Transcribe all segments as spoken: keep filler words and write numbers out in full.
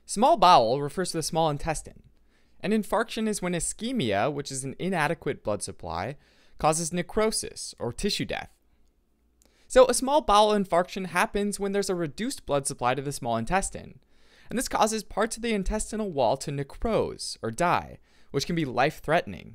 Small bowel refers to the small intestine, and infarction is when ischemia, which is an inadequate blood supply, causes necrosis or tissue death. So a small bowel infarction happens when there's a reduced blood supply to the small intestine, and this causes parts of the intestinal wall to necrose or die, which can be life-threatening.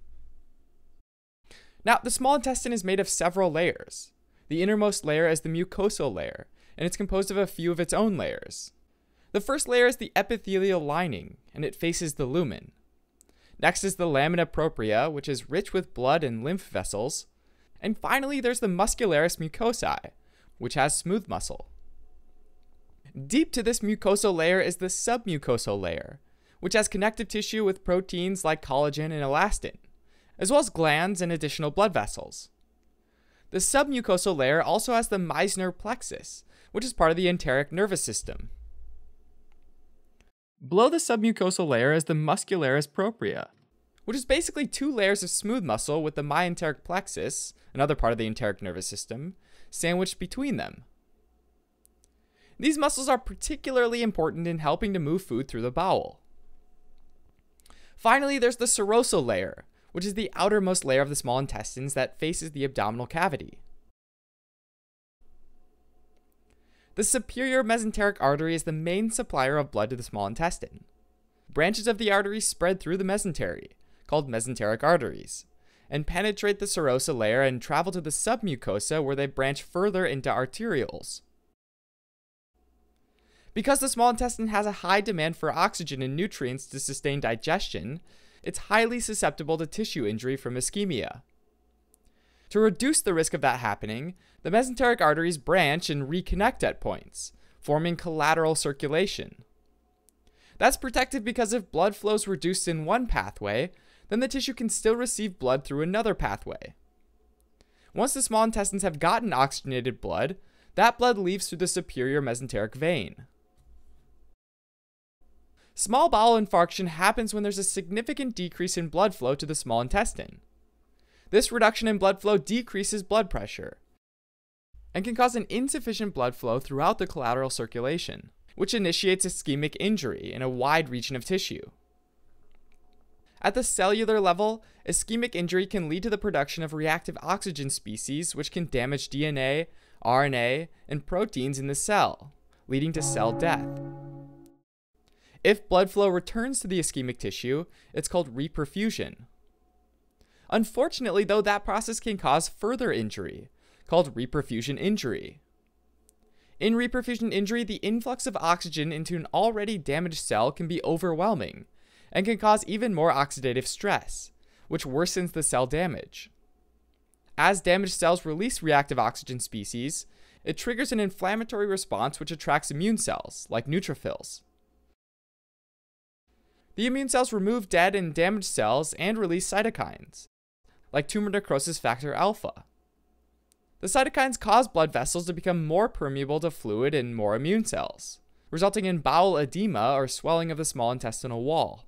Now, the small intestine is made of several layers. The innermost layer is the mucosal layer, and it's composed of a few of its own layers. The first layer is the epithelial lining, and it faces the lumen. Next is the lamina propria, which is rich with blood and lymph vessels. And finally, there's the muscularis mucosae, which has smooth muscle. Deep to this mucosal layer is the submucosal layer, which has connective tissue with proteins like collagen and elastin, as well as glands and additional blood vessels. The submucosal layer also has the Meissner plexus, which is part of the enteric nervous system. Below the submucosal layer is the muscularis propria, which is basically two layers of smooth muscle with the myenteric plexus, another part of the enteric nervous system, sandwiched between them. These muscles are particularly important in helping to move food through the bowel. Finally, there's the serosal layer, which is the outermost layer of the small intestines that faces the abdominal cavity. The superior mesenteric artery is the main supplier of blood to the small intestine. Branches of the artery spread through the mesentery, called mesenteric arteries, and penetrate the serosal layer and travel to the submucosa where they branch further into arterioles. Because the small intestine has a high demand for oxygen and nutrients to sustain digestion, it's highly susceptible to tissue injury from ischemia. To reduce the risk of that happening, the mesenteric arteries branch and reconnect at points, forming collateral circulation. That's protected because if blood flow is reduced in one pathway, then the tissue can still receive blood through another pathway. Once the small intestines have gotten oxygenated blood, that blood leaves through the superior mesenteric vein. Small bowel infarction happens when there's a significant decrease in blood flow to the small intestine. This reduction in blood flow decreases blood pressure and can cause an insufficient blood flow throughout the collateral circulation, which initiates ischemic injury in a wide region of tissue. At the cellular level, ischemic injury can lead to the production of reactive oxygen species, which can damage D N A, R N A, and proteins in the cell, leading to cell death. If blood flow returns to the ischemic tissue, it's called reperfusion. Unfortunately, though, that process can cause further injury, called reperfusion injury. In reperfusion injury, the influx of oxygen into an already damaged cell can be overwhelming and can cause even more oxidative stress, which worsens the cell damage. As damaged cells release reactive oxygen species, it triggers an inflammatory response which attracts immune cells, like neutrophils. The immune cells remove dead and damaged cells and release cytokines, like tumor necrosis factor alpha. The cytokines cause blood vessels to become more permeable to fluid and more immune cells, resulting in bowel edema or swelling of the small intestinal wall.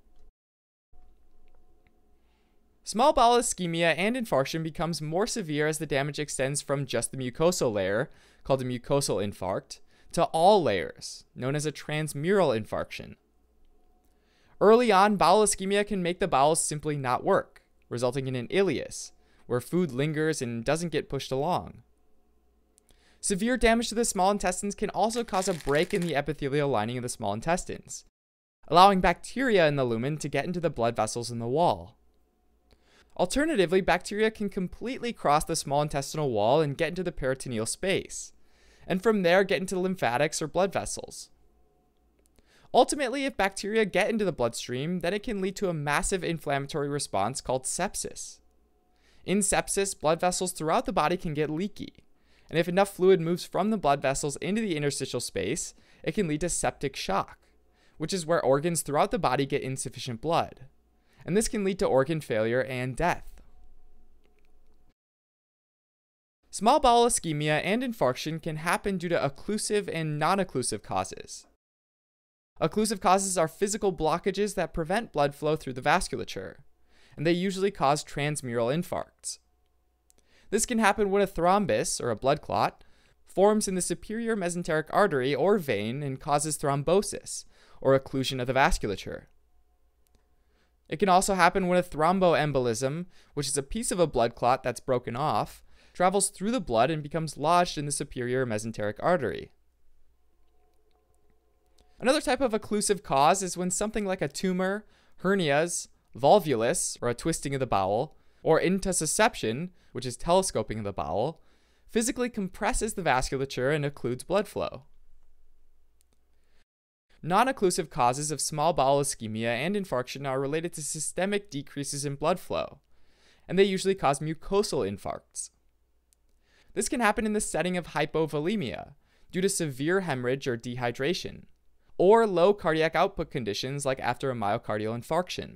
Small bowel ischemia and infarction becomes more severe as the damage extends from just the mucosal layer, called a mucosal infarct, to all layers, known as a transmural infarction. Early on, bowel ischemia can make the bowels simply not work, resulting in an ileus, where food lingers and doesn't get pushed along. Severe damage to the small intestines can also cause a break in the epithelial lining of the small intestines, allowing bacteria in the lumen to get into the blood vessels in the wall. Alternatively, bacteria can completely cross the small intestinal wall and get into the peritoneal space, and from there get into lymphatics or blood vessels. Ultimately, if bacteria get into the bloodstream, then it can lead to a massive inflammatory response called sepsis. In sepsis, blood vessels throughout the body can get leaky, and if enough fluid moves from the blood vessels into the interstitial space, it can lead to septic shock, which is where organs throughout the body get insufficient blood, and this can lead to organ failure and death. Small bowel ischemia and infarction can happen due to occlusive and non-occlusive causes. Occlusive causes are physical blockages that prevent blood flow through the vasculature, and they usually cause transmural infarcts. This can happen when a thrombus, or a blood clot, forms in the superior mesenteric artery or vein and causes thrombosis, or occlusion of the vasculature. It can also happen when a thromboembolism, which is a piece of a blood clot that's broken off, travels through the blood and becomes lodged in the superior mesenteric artery. Another type of occlusive cause is when something like a tumor, hernias, volvulus, or a twisting of the bowel, or intussusception, which is telescoping of the bowel, physically compresses the vasculature and occludes blood flow. Non-occlusive causes of small bowel ischemia and infarction are related to systemic decreases in blood flow, and they usually cause mucosal infarcts. This can happen in the setting of hypovolemia, due to severe hemorrhage or dehydration, or low cardiac output conditions like after a myocardial infarction.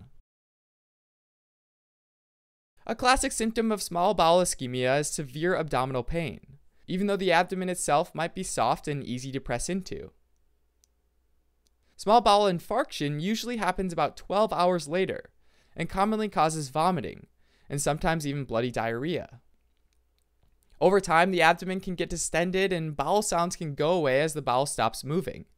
A classic symptom of small bowel ischemia is severe abdominal pain, even though the abdomen itself might be soft and easy to press into. Small bowel infarction usually happens about twelve hours later and commonly causes vomiting and sometimes even bloody diarrhea. Over time, the abdomen can get distended and bowel sounds can go away as the bowel stops moving.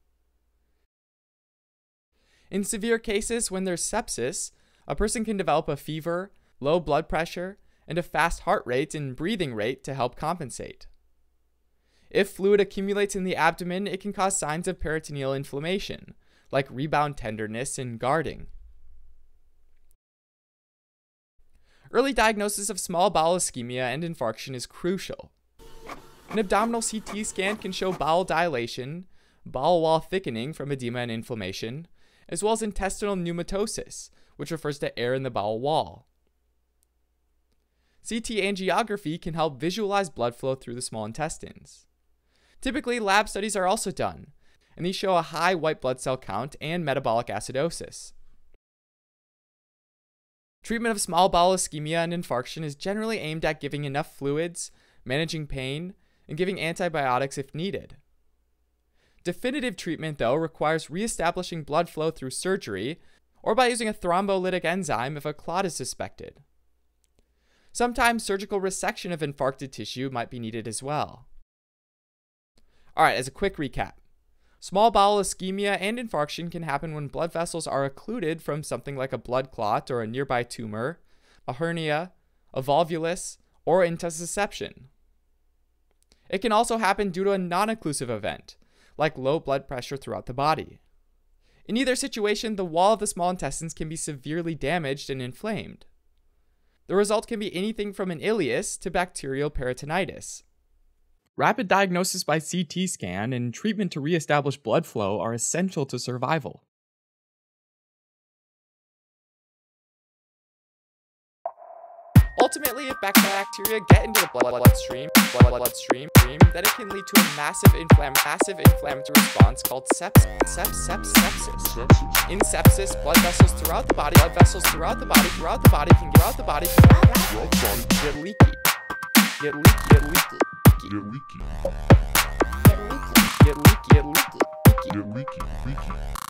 In severe cases, when there's sepsis, a person can develop a fever, low blood pressure, and a fast heart rate and breathing rate to help compensate. If fluid accumulates in the abdomen, it can cause signs of peritoneal inflammation, like rebound tenderness and guarding. Early diagnosis of small bowel ischemia and infarction is crucial. An abdominal C T scan can show bowel dilation, bowel wall thickening from edema and inflammation, as well as intestinal pneumatosis, which refers to air in the bowel wall. C T angiography can help visualize blood flow through the small intestines. Typically, lab studies are also done, and these show a high white blood cell count and metabolic acidosis. Treatment of small bowel ischemia and infarction is generally aimed at giving enough fluids, managing pain, and giving antibiotics if needed. Definitive treatment, though, requires reestablishing blood flow through surgery or by using a thrombolytic enzyme if a clot is suspected. Sometimes surgical resection of infarcted tissue might be needed as well. Alright, as a quick recap. Small bowel ischemia and infarction can happen when blood vessels are occluded from something like a blood clot or a nearby tumor, a hernia, a volvulus, or intussusception. It can also happen due to a non-occlusive event, like low blood pressure throughout the body. In either situation, the wall of the small intestines can be severely damaged and inflamed. The result can be anything from an ileus to bacterial peritonitis. Rapid diagnosis by C T scan and treatment to reestablish blood flow are essential to survival. Ultimately, if bacteria get into the blood bloodstream, blood bloodstream, then it can lead to a massive, inflam massive inflammatory response called sepsis. Seps, seps, sepsis. sepsis. In sepsis, blood vessels throughout the body, blood vessels throughout the body, throughout the body can get out the body, can get leaky, get leaky, get leaky. Get leaky. Get leaky. Get leaky. Get leaky. Get leaky. Leaky.